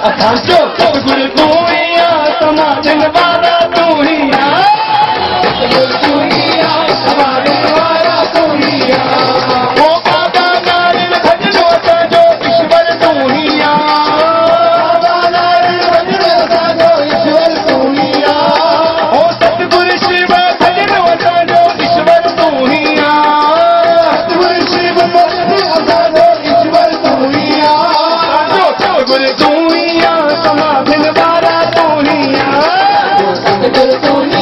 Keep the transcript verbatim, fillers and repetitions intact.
असांजो सतगुरु तूं ही आ, समाजन वारा तूं ही आ, सतगुरु तूं ही आ, समाजन वारा तूं ही आ। ओ बाबा नारायण भजनो असांजो ईश्वर तूं ही आ, बाबा नारायण भजनो असांजो ईश्वर तूं ही आ। ओ सतगुरु शिव भजनो असांजो ईश्वर तूं ही आ, सतगुरु शिव भजनो असांजो ईश्वर तूं ही आ। सतगुरु तूं ही आ, समाधिन वारा तूं ही आ, सतगुरु तूं